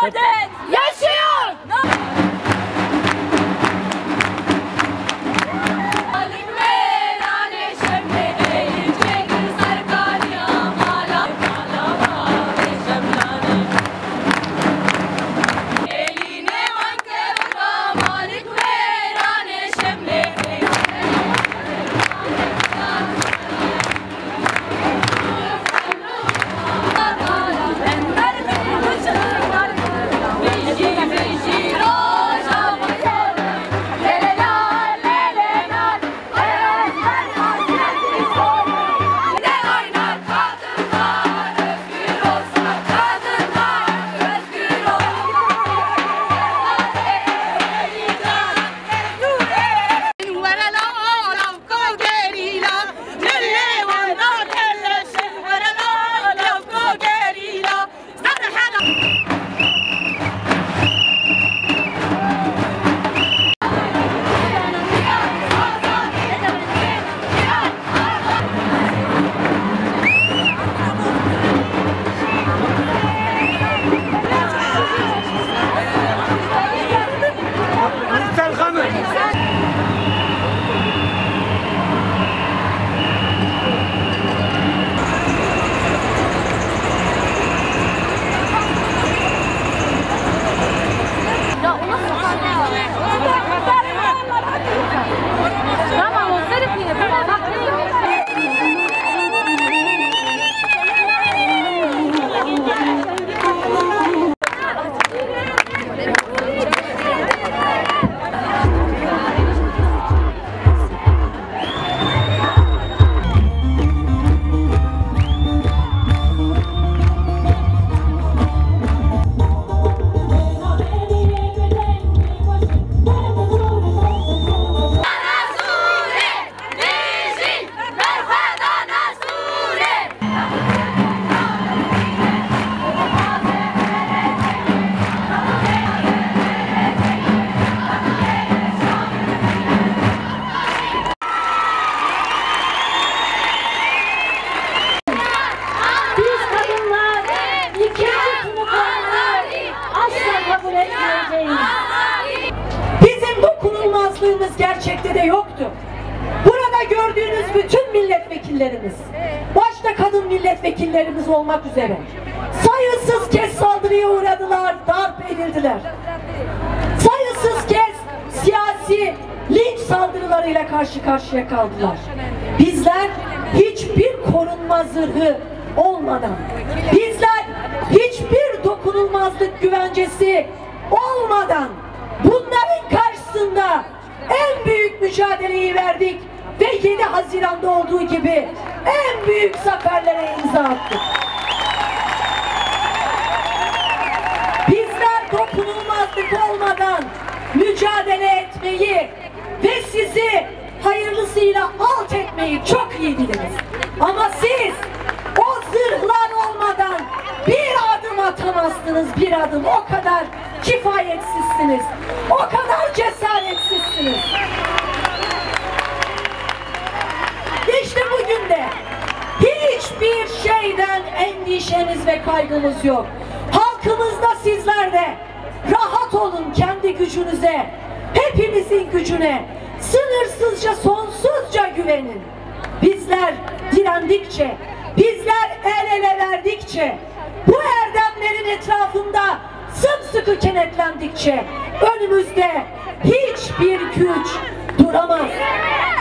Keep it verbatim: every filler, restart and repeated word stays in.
Saadet yaşıyor. Bizim dokunulmazlığımız gerçekte de yoktu. Burada gördüğünüz bütün milletvekillerimiz, başta kadın milletvekillerimiz olmak üzere sayısız kez saldırıya uğradılar, darp edildiler. Sayısız kez siyasi linç saldırılarıyla karşı karşıya kaldılar. Bizler hiçbir korunma zırhı olmadan, bizler hiçbir dokunulmazlık güvencesi olmadan bunların karşısında en büyük mücadeleyi verdik ve yedi Haziran'da olduğu gibi en büyük zaferlere imza attık. Bizler dokunulmazlık olmadan mücadele etmeyi ve sizi hayırlısıyla alt etmeyi çok iyi biliriz. Ama siz o zırhlar olmadan bir adım atamazsınız, bir adım. O kadar kifayetsizsiniz, o kadar cesaretsizsiniz. İşte bugün de hiçbir şeyden endişeniz ve kaygınız yok. Halkımız da sizler de rahat olun kendi gücünüze, hepimizin gücüne, sınırsızca, sonsuzca güvenin. Bizler direndikçe, bizler el ele verdikçe, bu erdemlerin etrafında sımsıkı kenetlendikçe önümüzde hiçbir güç duramaz.